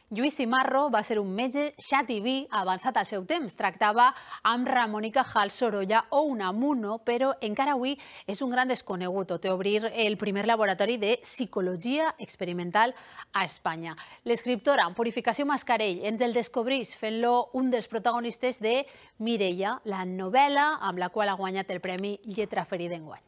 Lluís Cimarro va ser un metge xativí avançat al seu temps. Tractava amb Ramon i Cajal, Sorolla o Unamuno, però encara avui és un gran desconegut, tot i obrir el primer laboratori de psicologia experimental a Espanya. L'escriptora en Purificació Mascarell ens el descobreix fent-lo un dels protagonistes de Mireia, la novel·la amb la qual ha guanyat el Premi Lletra Ferida enguany.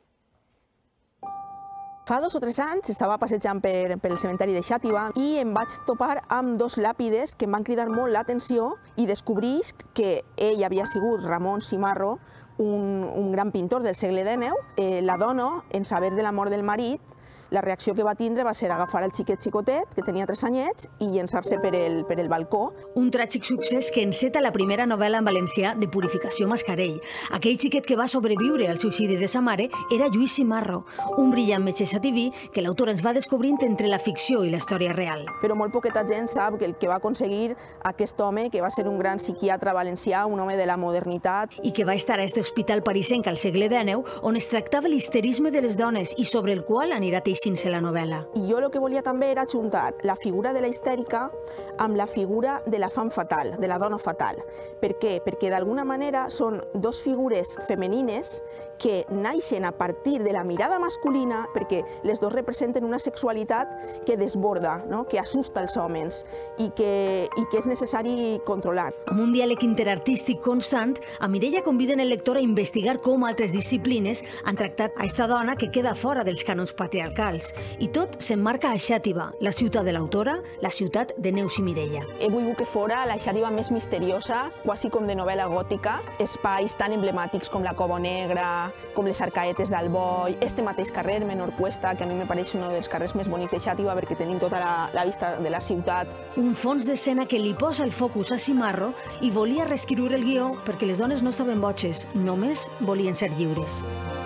Fa 2 o 3 anys estava passejant pel cementeri de Xàtiva i em vaig topar amb 2 làpides que em van cridar molt l'atenció i descobrisc que ell havia sigut Ramon Cimarro, un gran pintor del segle XIX. La dona, en saber de la mort del marit, la reacció que va tindre va ser agafar el xicotet, que tenia 3 anyets, i llençar-se per el balcó. Un tràgic succés que enceta la primera novel·la en valencià de Purificació Mascarell. Aquell xiquet que va sobreviure al suïcidi de sa mare era Lluís Cimarro, un brillant metge xativí que l'autor ens va descobrint entre la ficció i la història real. Però molt poqueta gent sap que el que va aconseguir aquest home, que va ser un gran psiquiatre valencià, un home de la modernitat. I que va estar a aquest hospital parisenc al segle XIX, on es tractava l'histerisme de les dones i sobre el qual anirà teixint-se la novel·la. I jo el que volia també era ajuntar la figura de la histèrica amb la figura de la femme fatal, de la dona fatal. Per què? Perquè d'alguna manera són 2 figures femenines que naixen a partir de la mirada masculina, perquè les 2 representen una sexualitat que desborda, que assusta els homes i que és necessari controlar. Amb un diàleg interartístic constant, a Mireia conviden el lector a investigar com altres disciplines han tractat a esta dona que queda fora dels cànons patriarcals. I tot s'emmarca a Xàtiva, la ciutat de l'autora, la ciutat de Neus i Mireia. He volgut que fora la Xàtiva més misteriosa, quasi com de novel·la gòtica, espais tan emblemàtics com la Cova Negra, com les Arcaetes d'Alboi, este mateix carrer, Menor Cuesta, que a mi me pareix un dels carrers més bonics de Xàtiva perquè tenim tota la vista de la ciutat. Un fons d'escena que li posa el focus a Cimarro i volia reescriure el guió perquè les dones no estaven boges, només volien ser lliures.